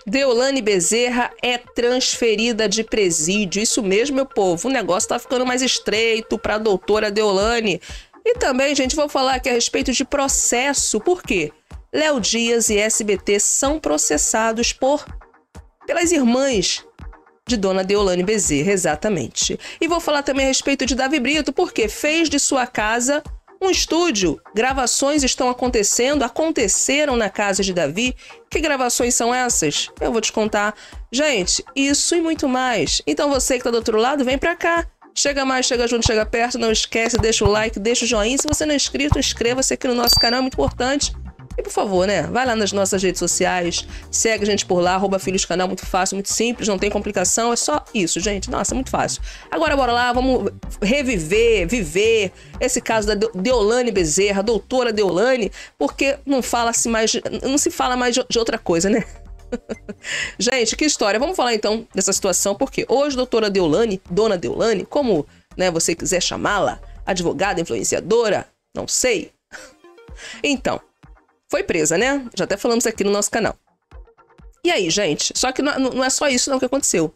Deolane Bezerra é transferida de presídio. Isso mesmo, meu povo. O negócio tá ficando mais estreito para a doutora Deolane. E também, gente, vou falar aqui a respeito de processo. Por quê? Léo Dias e SBT são processados pelas irmãs de dona Deolane Bezerra, exatamente. E vou falar também a respeito de Davi Brito, porque fez de sua casa um estúdio. Gravações aconteceram na casa de Davi. Que gravações são essas? Eu vou te contar. Gente, isso e muito mais. Então você que tá do outro lado, vem pra cá. Chega mais, chega junto, chega perto. Não esquece, deixa o like, deixa o joinha. Se você não é inscrito, inscreva-se aqui no nosso canal, é muito importante. E por favor, né? Vai lá nas nossas redes sociais, segue a gente por lá, @filhoscanal, muito fácil, muito simples, não tem complicação, é só isso, gente. Nossa, muito fácil. Agora bora lá, vamos viver esse caso da Deolane Bezerra, doutora Deolane, porque não se fala mais de outra coisa, né? Gente, que história. Vamos falar então dessa situação, porque hoje doutora Deolane, dona Deolane, como, né, você quiser chamá-la, advogada, influenciadora, não sei. Então, foi presa, né? Já até falamos aqui no nosso canal. E aí, gente? Só que não é só isso não que aconteceu.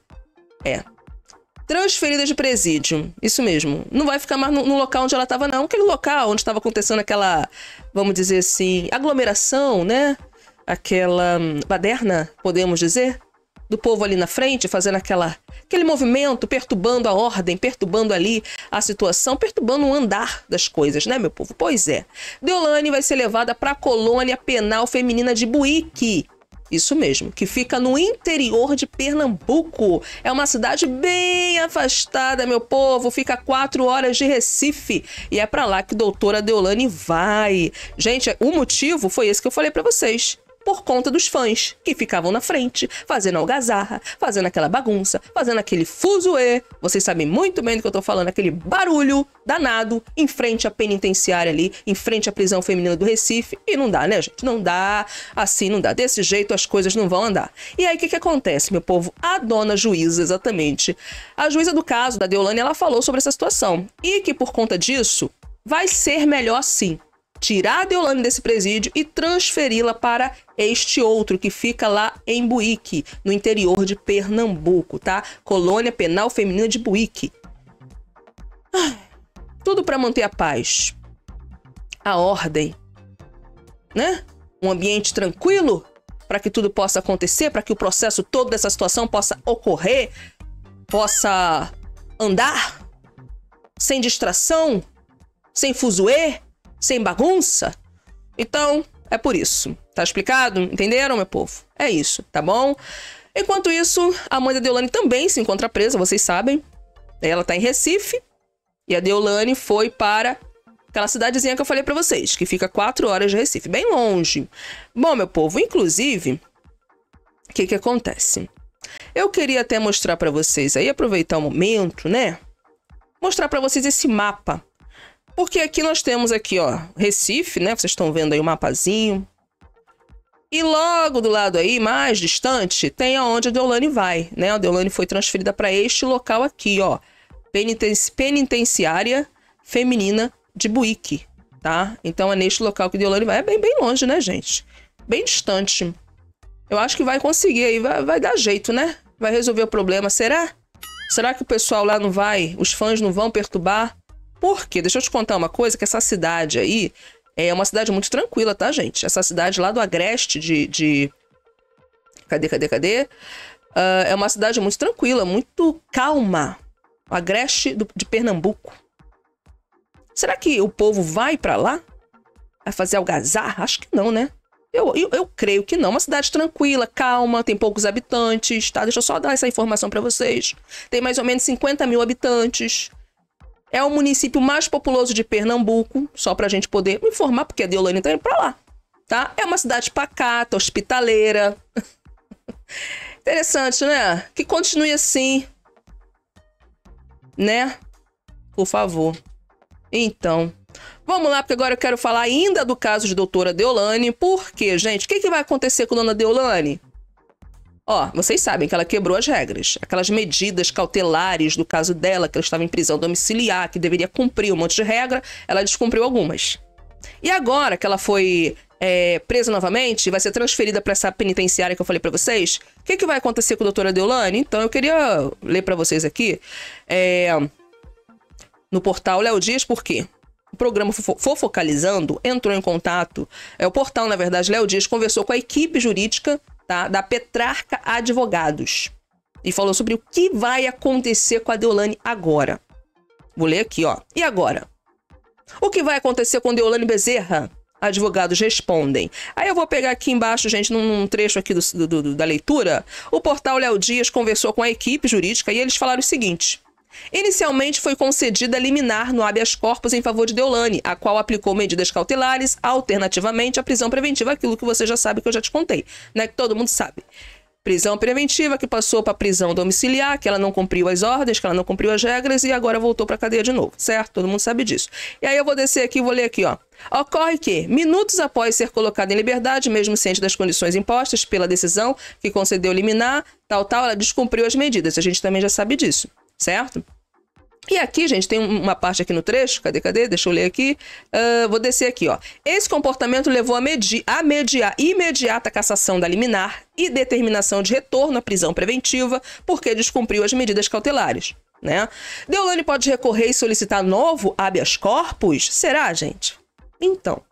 Transferida de presídio. Isso mesmo. Não vai ficar mais no local onde ela estava, não. Aquele local onde estava acontecendo aquela, vamos dizer assim, aglomeração, né? Aquela baderna, podemos dizer, do povo ali na frente, fazendo aquele movimento, perturbando a ordem, perturbando ali a situação, perturbando o andar das coisas, né, meu povo? Pois é. Deolane vai ser levada para a colônia penal feminina de Buíque. Isso mesmo, que fica no interior de Pernambuco. É uma cidade bem afastada, meu povo. Fica a 4 horas de Recife. E é para lá que doutora Deolane vai. Gente, o motivo foi esse que eu falei para vocês. Por conta dos fãs que ficavam na frente, fazendo algazarra, fazendo aquela bagunça, fazendo aquele fuzuê. Vocês sabem muito bem do que eu tô falando, aquele barulho danado em frente à penitenciária ali, em frente à prisão feminina do Recife. E não dá, né, gente? Não dá, assim não dá. Desse jeito as coisas não vão andar. E aí o que acontece, meu povo? A dona juíza, exatamente, a juíza do caso da Deolane, ela falou sobre essa situação. E que por conta disso, vai ser melhor sim tirar a Deolane desse presídio e transferi-la para este outro, que fica lá em Buíque, no interior de Pernambuco, tá? Colônia Penal Feminina de Buíque. Tudo para manter a paz, a ordem, né? Um ambiente tranquilo para que tudo possa acontecer, para que o processo todo dessa situação possa ocorrer, possa andar sem distração, sem fuzuê, sem bagunça. Então, é por isso. Tá explicado? Entenderam, meu povo? É isso, tá bom? Enquanto isso, a mãe da Deolane também se encontra presa, vocês sabem. Ela tá em Recife e a Deolane foi para aquela cidadezinha que eu falei pra vocês, que fica 4 horas de Recife, bem longe. Bom, meu povo, inclusive, o que acontece? Eu queria até mostrar pra vocês aí, aproveitar o momento, né? Mostrar pra vocês esse mapa. Porque aqui nós temos aqui, ó, Recife, né? Vocês estão vendo aí o mapazinho. E logo do lado aí, mais distante, tem aonde a Deolane vai, né? A Deolane foi transferida para este local aqui, ó. Penitenciária Feminina de Buíque, tá? Então é neste local que a Deolane vai. É bem longe, né, gente? Bem distante. Eu acho que vai conseguir aí, vai dar jeito, né? Vai resolver o problema. Será? Será que o pessoal lá não vai, os fãs não vão perturbar? Por quê? Deixa eu te contar uma coisa, que essa cidade aí é uma cidade muito tranquila, tá, gente? Essa cidade lá do Agreste Cadê? É uma cidade muito tranquila, muito calma. O Agreste de Pernambuco. Será que o povo vai pra lá? Vai fazer algazarra? Acho que não, né? Eu creio que não. Uma cidade tranquila, calma, tem poucos habitantes, tá? Deixa eu só dar essa informação pra vocês. Tem mais ou menos 50 mil habitantes. É o município mais populoso de Pernambuco, só pra gente poder informar, porque a Deolane tá indo pra lá, tá? É uma cidade pacata, hospitaleira. Interessante, né? Que continue assim, né? Por favor. Então, vamos lá, porque agora eu quero falar ainda do caso de doutora Deolane. Por quê, gente? O que vai acontecer com a dona Deolane? Ó, vocês sabem que ela quebrou as regras. Aquelas medidas cautelares do caso dela, que ela estava em prisão domiciliar, que deveria cumprir um monte de regra, ela descumpriu algumas. E agora que ela foi presa novamente, vai ser transferida para essa penitenciária que eu falei para vocês, o que vai acontecer com a doutora Deolane? Então, eu queria ler para vocês aqui no portal Léo Dias, por quê? O programa Fofocalizando entrou em contato, o portal, na verdade, Léo Dias, conversou com a equipe jurídica, tá, da Petrarca Advogados e falou sobre o que vai acontecer com a Deolane agora. Vou ler aqui, ó. E agora? O que vai acontecer com Deolane Bezerra? Advogados respondem. Aí eu vou pegar aqui embaixo, gente, num trecho aqui da leitura. O portal Léo Dias conversou com a equipe jurídica e eles falaram o seguinte. Inicialmente foi concedida liminar no habeas corpus em favor de Deolane, a qual aplicou medidas cautelares, alternativamente à prisão preventiva, aquilo que você já sabe, que eu já te contei, né? Que todo mundo sabe. Prisão preventiva, que passou para prisão domiciliar, que ela não cumpriu as ordens, que ela não cumpriu as regras e agora voltou para a cadeia de novo, certo? Todo mundo sabe disso. E aí eu vou descer aqui e vou ler aqui, ó. Ocorre que, minutos após ser colocada em liberdade, mesmo ciente das condições impostas pela decisão que concedeu liminar, ela descumpriu as medidas. A gente também já sabe disso, certo? E aqui, gente, tem uma parte aqui no trecho, cadê? Deixa eu ler aqui. Vou descer aqui, ó. Esse comportamento levou a mediar imediata cassação da liminar e determinação de retorno à prisão preventiva, porque descumpriu as medidas cautelares, né? Deolane pode recorrer e solicitar novo habeas corpus? Será, gente? Então,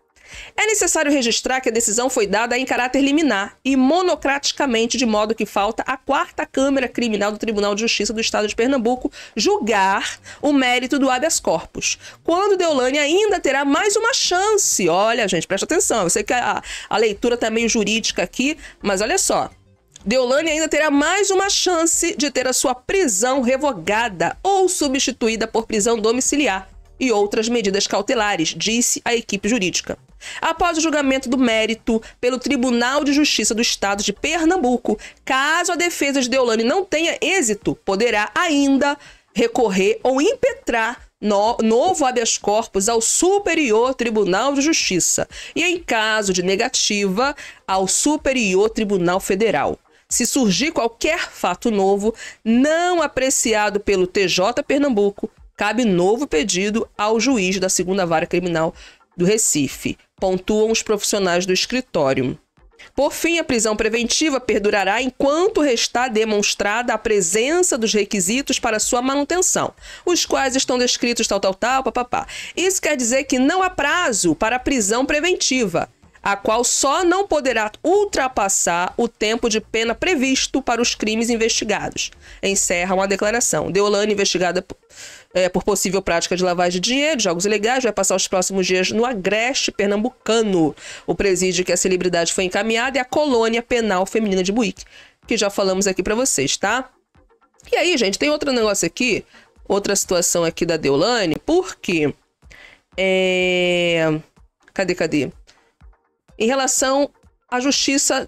é necessário registrar que a decisão foi dada em caráter liminar e monocraticamente, de modo que falta a 4ª Câmara Criminal do Tribunal de Justiça do Estado de Pernambuco julgar o mérito do habeas corpus. Quando Deolane ainda terá mais uma chance. Olha, gente, presta atenção. Eu sei que a leitura tá meio jurídica aqui, mas olha só. Deolane ainda terá mais uma chance de ter a sua prisão revogada ou substituída por prisão domiciliar e outras medidas cautelares, disse a equipe jurídica. Após o julgamento do mérito pelo Tribunal de Justiça do Estado de Pernambuco, caso a defesa de Deolane não tenha êxito, poderá ainda recorrer ou impetrar novo habeas corpus ao Superior Tribunal de Justiça e, em caso de negativa, ao Superior Tribunal Federal. Se surgir qualquer fato novo, não apreciado pelo TJ Pernambuco, cabe novo pedido ao juiz da 2ª Vara Criminal do Recife, pontuam os profissionais do escritório. Por fim, a prisão preventiva perdurará enquanto restar demonstrada a presença dos requisitos para sua manutenção, os quais estão descritos papapá. Isso quer dizer que não há prazo para a prisão preventiva, a qual só não poderá ultrapassar o tempo de pena previsto para os crimes investigados. Encerram a declaração. Deolane, investigada por possível prática de lavagem de dinheiro, de jogos ilegais, vai passar os próximos dias no Agreste Pernambucano. O presídio que a celebridade foi encaminhada é a Colônia Penal Feminina de Buíque, que já falamos aqui pra vocês, tá? E aí, gente, tem outro negócio aqui, outra situação aqui da Deolane, porque cadê? Em relação à justiça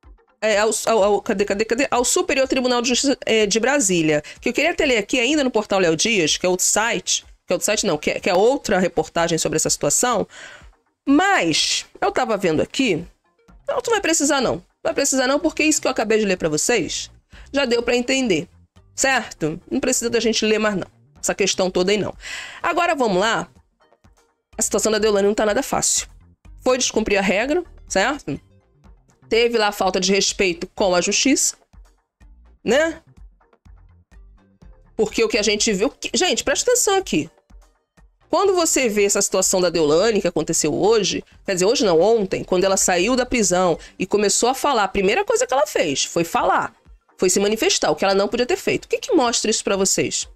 ao Superior Tribunal de Justiça de Brasília, que eu queria até ler aqui ainda no portal Léo Dias, que é outro site, que é outra reportagem sobre essa situação, mas eu tava vendo aqui, não, tu vai precisar não, porque isso que eu acabei de ler pra vocês já deu pra entender, certo? Não precisa da gente ler mais não, essa questão toda aí não. Agora vamos lá, a situação da Deolane não tá nada fácil, foi descumprir a regra, certo? Teve lá falta de respeito com a justiça, né? Porque o que a gente viu... Gente, presta atenção aqui. Quando você vê essa situação da Deolane, que aconteceu hoje, quer dizer, hoje não, ontem, quando ela saiu da prisão e começou a falar, a primeira coisa que ela fez foi falar, foi se manifestar, o que ela não podia ter feito. O que mostra isso pra vocês?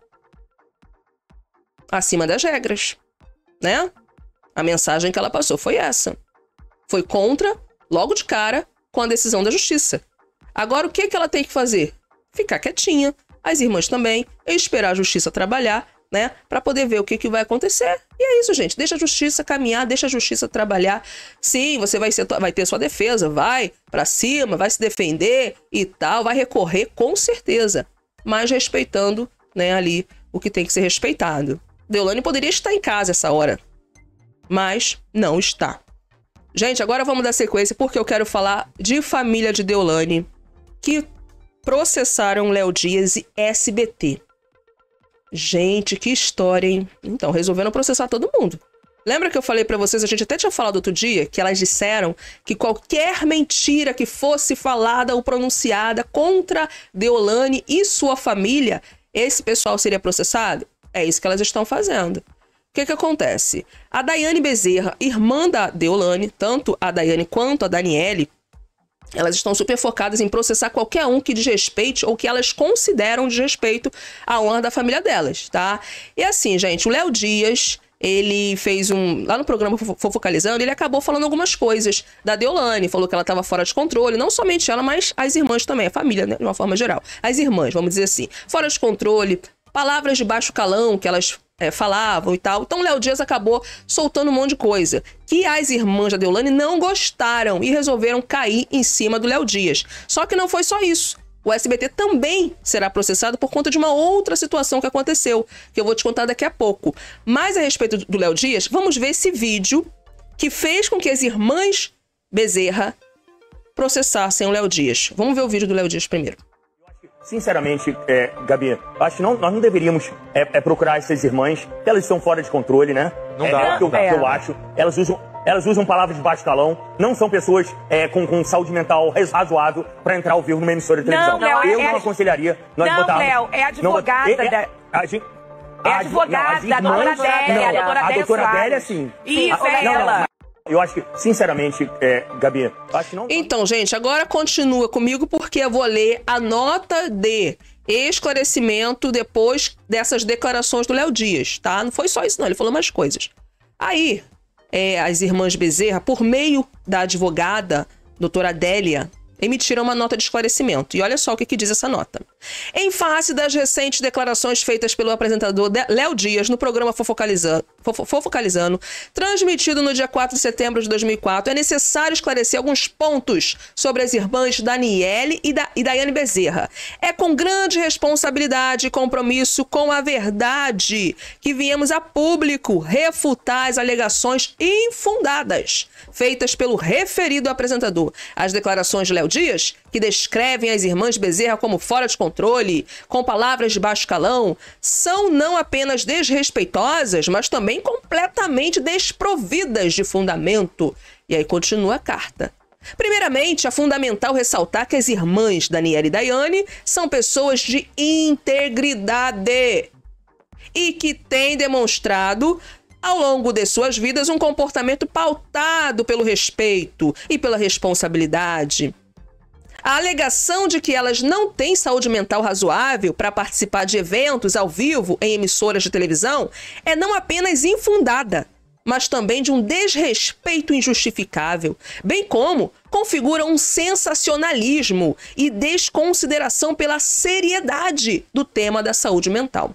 Acima das regras, né? A mensagem que ela passou foi essa. Foi contra, logo de cara, com a decisão da justiça. Agora, o que ela tem que fazer? Ficar quietinha, as irmãs também, e esperar a justiça trabalhar, né? Pra poder ver o que vai acontecer. E é isso, gente. Deixa a justiça caminhar, deixa a justiça trabalhar. Sim, você vai ter sua defesa, vai pra cima, vai se defender e tal, vai recorrer com certeza. Mas respeitando, né, ali o que tem que ser respeitado. Deolane poderia estar em casa essa hora, mas não está. Gente, agora vamos dar sequência porque eu quero falar de família de Deolane que processaram Léo Dias e SBT. Gente, que história, hein? Então, resolveram processar todo mundo. Lembra que eu falei pra vocês, a gente até tinha falado outro dia, que elas disseram que qualquer mentira que fosse falada ou pronunciada contra Deolane e sua família, esse pessoal seria processado? É isso que elas estão fazendo. O que acontece? A Daiane Bezerra, irmã da Deolane, tanto a Daiane quanto a Daniele, elas estão super focadas em processar qualquer um que desrespeite ou que elas consideram desrespeito à honra da família delas, tá? E assim, gente, o Léo Dias, ele fez lá no programa Fofocalizando, ele acabou falando algumas coisas da Deolane, falou que ela estava fora de controle, não somente ela, mas as irmãs também, a família, né, de uma forma geral. As irmãs, vamos dizer assim, fora de controle, palavras de baixo calão que elas falavam e tal. Então o Léo Dias acabou soltando um monte de coisa que as irmãs da Deolane não gostaram e resolveram cair em cima do Léo Dias. Só que não foi só isso. O SBT também será processado por conta de uma outra situação que aconteceu, que eu vou te contar daqui a pouco. Mas a respeito do Léo Dias, vamos ver esse vídeo que fez com que as irmãs Bezerra processassem o Léo Dias. Vamos ver o vídeo do Léo Dias primeiro. Sinceramente, Gabi, acho que nós não deveríamos procurar essas irmãs, que elas estão fora de controle, né? Não dá. Que eu acho. Elas usam palavras de baixo calão, não são pessoas com saúde mental razoável para entrar ao vivo numa emissora de televisão. Eu não aconselharia nós botarmos... Não, Léo, é advogada É advogada, a doutora Adélia. A doutora Adélia, sim. Isso, é ela. Eu acho que, sinceramente, Gabi, acho que não... Então, gente, agora continua comigo porque eu vou ler a nota de esclarecimento depois dessas declarações do Léo Dias, tá? Não foi só isso, não. Ele falou mais coisas. Aí, as irmãs Bezerra, por meio da advogada, doutora Adélia, emitiram uma nota de esclarecimento. E olha só o que diz essa nota. Em face das recentes declarações feitas pelo apresentador Léo Dias no programa Fofocalizando, transmitido no dia 4 de setembro de 2004, é necessário esclarecer alguns pontos sobre as irmãs Daniele e Daiane Bezerra. É com grande responsabilidade e compromisso com a verdade que viemos a público refutar as alegações infundadas feitas pelo referido apresentador. As declarações de Léo Dias, que descrevem as irmãs Bezerra como fora de controle, com palavras de baixo calão, são não apenas desrespeitosas, mas também completamente desprovidas de fundamento. E aí continua a carta. Primeiramente, é fundamental ressaltar que as irmãs Daniele e Daiane são pessoas de integridade e que têm demonstrado ao longo de suas vidas um comportamento pautado pelo respeito e pela responsabilidade. A alegação de que elas não têm saúde mental razoável para participar de eventos ao vivo em emissoras de televisão é não apenas infundada, mas também de um desrespeito injustificável, bem como configura um sensacionalismo e desconsideração pela seriedade do tema da saúde mental.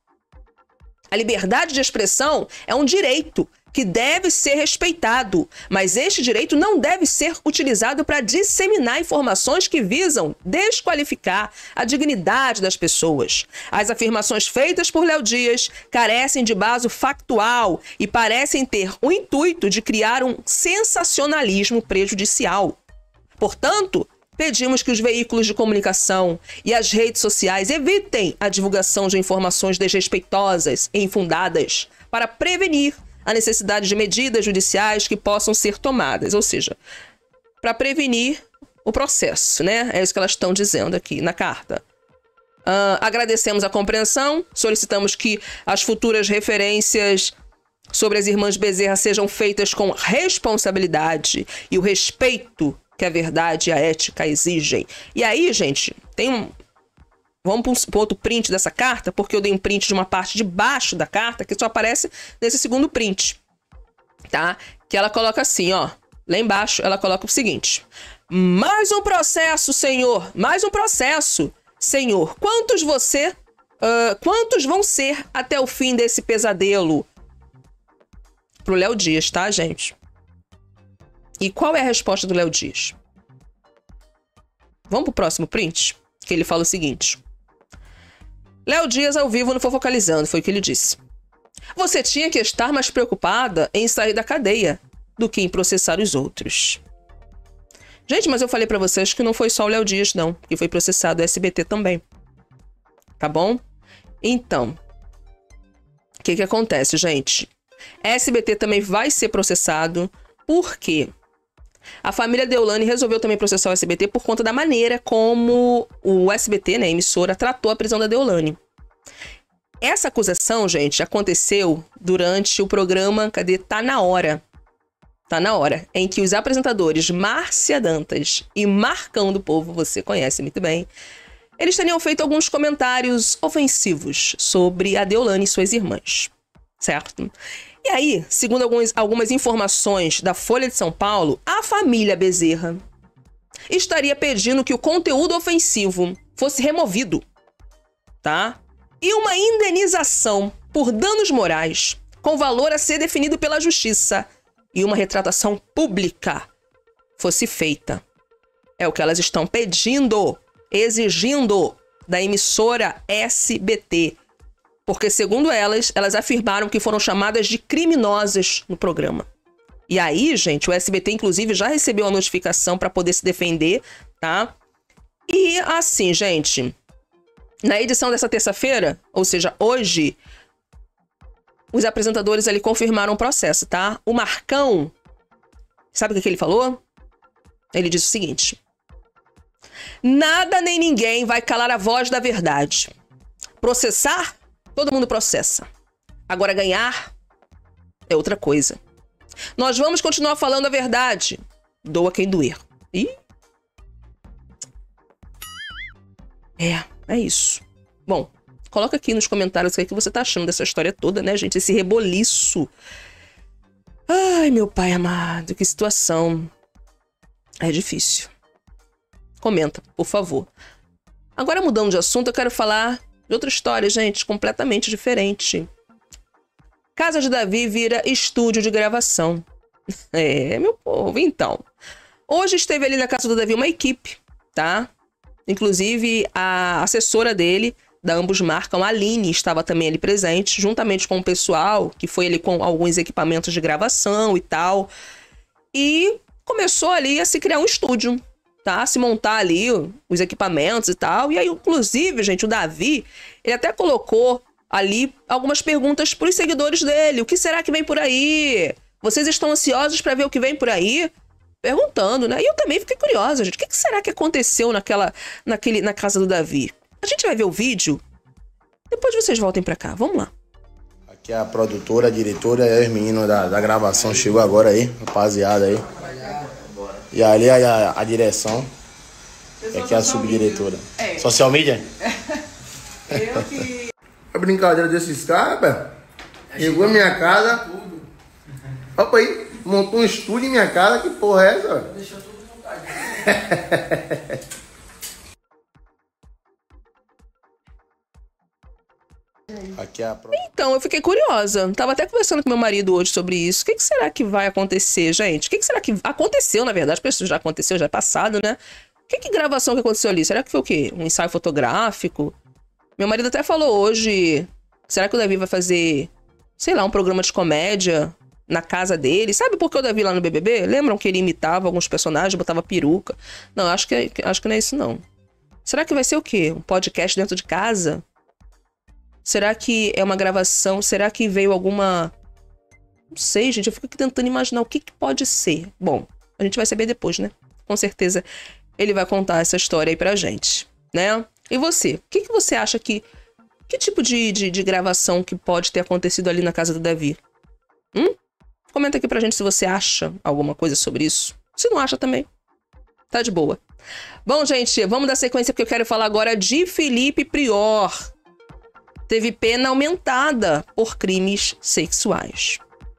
A liberdade de expressão é um direito que deve ser respeitado, mas este direito não deve ser utilizado para disseminar informações que visam desqualificar a dignidade das pessoas. As afirmações feitas por Léo Dias carecem de base factual e parecem ter o intuito de criar um sensacionalismo prejudicial. Portanto, pedimos que os veículos de comunicação e as redes sociais evitem a divulgação de informações desrespeitosas e infundadas para prevenir a necessidade de medidas judiciais que possam ser tomadas, ou seja, para prevenir o processo, né? É isso que elas estão dizendo aqui na carta. Agradecemos a compreensão, solicitamos que as futuras referências sobre as irmãs Bezerra sejam feitas com responsabilidade e o respeito que a verdade e a ética exigem. E aí, gente, tem Vamos para outro print dessa carta, porque eu dei um print de uma parte de baixo da carta, que só aparece nesse segundo print, tá? Que ela coloca assim, ó. Lá embaixo, ela coloca o seguinte. Mais um processo, senhor. Mais um processo, senhor. Quantos vão ser até o fim desse pesadelo? Pro Léo Dias, tá, gente? E qual é a resposta do Léo Dias? Vamos pro próximo print? Que ele fala o seguinte. Léo Dias ao vivo no Fofocalizando, foi o que ele disse. Você tinha que estar mais preocupada em sair da cadeia do que em processar os outros. Gente, mas eu falei pra vocês que não foi só o Léo Dias, não. Que foi processado o SBT também. Tá bom? Então, o que acontece, gente? SBT também vai ser processado. Por quê? A família Deolane resolveu também processar o SBT por conta da maneira como o SBT, né, a emissora, tratou a prisão da Deolane. Essa acusação, gente, aconteceu durante o programa, Tá na Hora. Tá na Hora, em que os apresentadores Márcia Dantas e Marcão do Povo, você conhece muito bem, eles teriam feito alguns comentários ofensivos sobre a Deolane e suas irmãs, certo? E aí, segundo algumas informações da Folha de São Paulo, a família Bezerra estaria pedindo que o conteúdo ofensivo fosse removido, tá? E uma indenização por danos morais, com valor a ser definido pela justiça, e uma retratação pública fosse feita. É o que elas estão pedindo, exigindo da emissora SBT. Porque, segundo elas afirmaram que foram chamadas de criminosas no programa. E aí, gente, o SBT, inclusive, já recebeu a notificação para poder se defender, tá? E assim, gente, na edição dessa terça-feira, ou seja, hoje, os apresentadores ali confirmaram o processo, tá? O Marcão, sabe o que ele falou? Ele disse o seguinte: nada nem ninguém vai calar a voz da verdade. Processar, todo mundo processa. Agora ganhar é outra coisa. Nós vamos continuar falando a verdade. Doa quem doer. E é isso. Bom, coloca aqui nos comentários o que você tá achando dessa história toda, né, gente? Esse reboliço. Ai, meu pai amado, que situação. É difícil. Comenta, por favor. Agora, mudando de assunto, eu quero falar de outra história, gente, completamente diferente. Casa de Davi vira estúdio de gravação. Meu povo, então. Hoje esteve ali na casa do Davi uma equipe, tá? Inclusive, a assessora dele, da Ambos Marcam, a Aline, estava também ali presente, juntamente com o pessoal, que foi ali com alguns equipamentos de gravação e tal. E começou ali a se criar um estúdio, tá? Se montar ali os equipamentos e tal. E aí, inclusive, gente, o Davi, ele até colocou ali algumas perguntas para os seguidores dele. O que será que vem por aí? Vocês estão ansiosos para ver o que vem por aí? Perguntando, né? E eu também fiquei curiosa, gente. O que será que aconteceu na casa do Davi? A gente vai ver o vídeo. Depois vocês voltem pra cá. Vamos lá. Aqui é a produtora, a diretora e os meninos da gravação chegou agora aí. Rapaziada aí. E ali a direção. Aqui é a subdiretora. Social media? Eu que... A brincadeira desses caras, velho. Chegou em minha casa. Opa aí. Montou um estúdio em minha casa. Que porra é essa? Deixou tudo montado. Aqui é a... Então, eu fiquei curiosa. Tava até conversando com meu marido hoje sobre isso. O que será que vai acontecer, gente? O que será que aconteceu, na verdade? Isso já aconteceu, já é passado, né? Que gravação que aconteceu ali? Será que foi o quê? Um ensaio fotográfico? Meu marido até falou hoje... Será que o Davi vai fazer, sei lá, um programa de comédia na casa dele? Sabe por que o Davi lá no BBB? Lembram que ele imitava alguns personagens, botava peruca? Não, acho que não é isso, não. Será que vai ser o quê? Um podcast dentro de casa? Será que é uma gravação? Será que veio alguma... Não sei, gente. Eu fico aqui tentando imaginar o que pode ser. Bom, a gente vai saber depois, né? Com certeza ele vai contar essa história aí pra gente, né? E você? O que você acha que... Que tipo de gravação que pode ter acontecido ali na casa do Davi? Comenta aqui pra gente se você acha alguma coisa sobre isso. Se não acha também, tá de boa. Bom, gente, vamos dar sequência porque eu quero falar agora de Felipe Prior. Teve pena aumentada por crimes sexuais.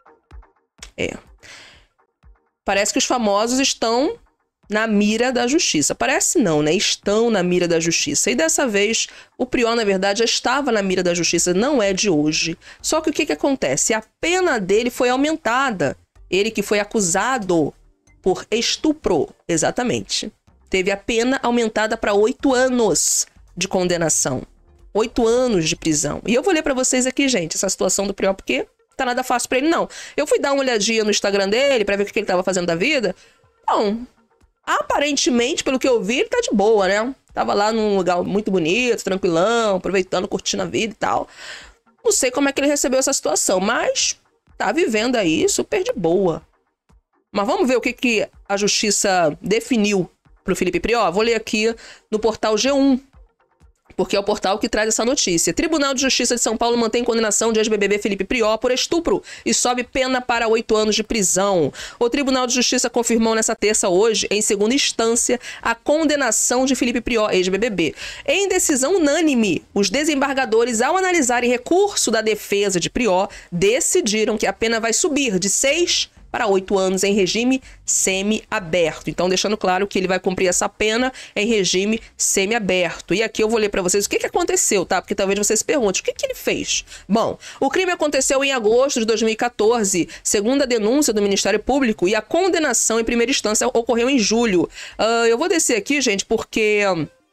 Parece que os famosos estão na mira da justiça. Parece não, né? Estão na mira da justiça. E dessa vez, o Prior, na verdade, já estava na mira da justiça. Não é de hoje. Só que o que acontece? A pena dele foi aumentada. Ele que foi acusado por estupro. Exatamente. Teve a pena aumentada para 8 anos de condenação. 8 anos de prisão. E eu vou ler pra vocês aqui, gente, essa situação do Prior, porque tá nada fácil pra ele, não. Eu fui dar uma olhadinha no Instagram dele pra ver o que ele tava fazendo da vida. Bom, aparentemente, pelo que eu vi, ele tá de boa, né? Tava lá num lugar muito bonito, tranquilão, aproveitando, curtindo a vida e tal. Não sei como é que ele recebeu essa situação, mas tá vivendo aí super de boa. Mas vamos ver o que a justiça definiu pro Felipe Prió? Vou ler aqui no portal G1, porque é o portal que traz essa notícia. Tribunal de Justiça de São Paulo mantém condenação de ex-BBB Felipe Prió por estupro e sobe pena para 8 anos de prisão. O Tribunal de Justiça confirmou nessa terça hoje, em segunda instância, a condenação de Felipe Prió, ex-BBB. Em decisão unânime, os desembargadores, ao analisarem recurso da defesa de Prió, decidiram que a pena vai subir de 6 para 8 anos em regime semi-aberto. Então, deixando claro que ele vai cumprir essa pena em regime semi-aberto. E aqui eu vou ler para vocês o que aconteceu, tá? Porque talvez vocês se perguntem, o que ele fez? Bom, o crime aconteceu em agosto de 2014, segundo a denúncia do Ministério Público, e a condenação em primeira instância ocorreu em julho. Eu vou descer aqui, gente, porque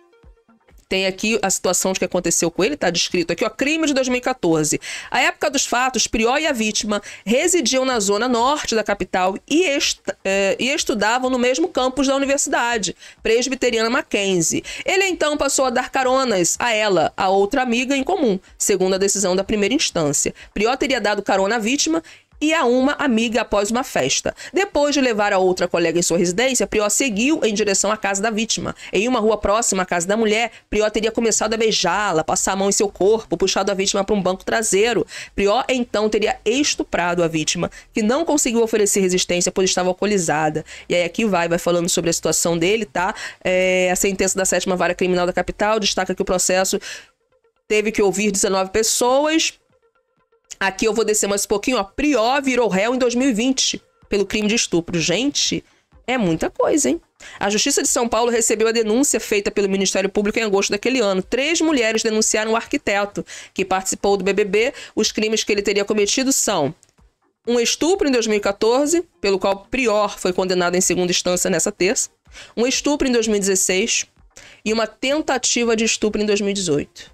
tem aqui a situação de que aconteceu com ele, tá descrito aqui, ó, crime de 2014. À época dos fatos, Prió e a vítima residiam na zona norte da capital e estudavam no mesmo campus da Universidade Presbiteriana Mackenzie. Ele então passou a dar caronas a ela, a outra amiga em comum, segundo a decisão da primeira instância. Prió teria dado carona à vítima e a uma amiga após uma festa. Depois de levar a outra colega em sua residência, Prió seguiu em direção à casa da vítima. Em uma rua próxima à casa da mulher, Prió teria começado a beijá-la, passar a mão em seu corpo, puxado a vítima para um banco traseiro. Prió, então, teria estuprado a vítima, que não conseguiu oferecer resistência, pois estava alcoolizada. E aí aqui vai falando sobre a situação dele, tá? A sentença da 7ª Vara Criminal da Capital destaca que o processo teve que ouvir 19 pessoas. Aqui eu vou descer mais um pouquinho, ó. Prió virou réu em 2020 pelo crime de estupro. Gente, é muita coisa, hein? A Justiça de São Paulo recebeu a denúncia feita pelo Ministério Público em agosto daquele ano. 3 mulheres denunciaram o arquiteto que participou do BBB. Os crimes que ele teria cometido são um estupro em 2014, pelo qual Prior foi condenado em segunda instância nessa terça, um estupro em 2016 e uma tentativa de estupro em 2018.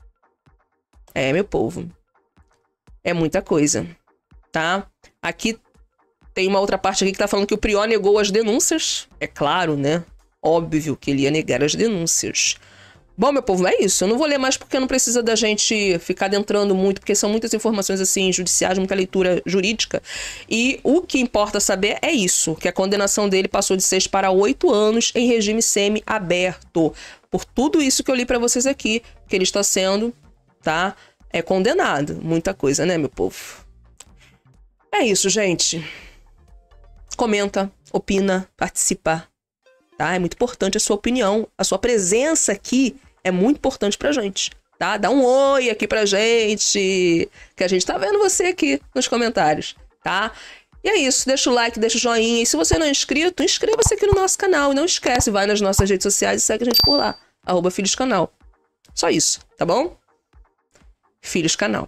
Meu povo. É muita coisa, tá? Aqui tem uma outra parte aqui que tá falando que o Prió negou as denúncias. É claro, né? Óbvio que ele ia negar as denúncias. Bom, meu povo, é isso. Eu não vou ler mais porque não precisa da gente ficar adentrando muito, porque são muitas informações, assim, judiciais, muita leitura jurídica. E o que importa saber é isso, que a condenação dele passou de 6 para 8 anos em regime semi-aberto. Por tudo isso que eu li pra vocês aqui, que ele está sendo, tá? É condenado. Muita coisa, né, meu povo? É isso, gente. Comenta, opina, participa, tá? É muito importante a sua opinião. A sua presença aqui é muito importante pra gente, tá? Dá um oi aqui pra gente, que a gente tá vendo você aqui nos comentários, tá? E é isso. Deixa o like, deixa o joinha. E se você não é inscrito, inscreva-se aqui no nosso canal. E não esquece, vai nas nossas redes sociais e segue a gente por lá. @FilhosCanal. Só isso, tá bom? Filhos Canal.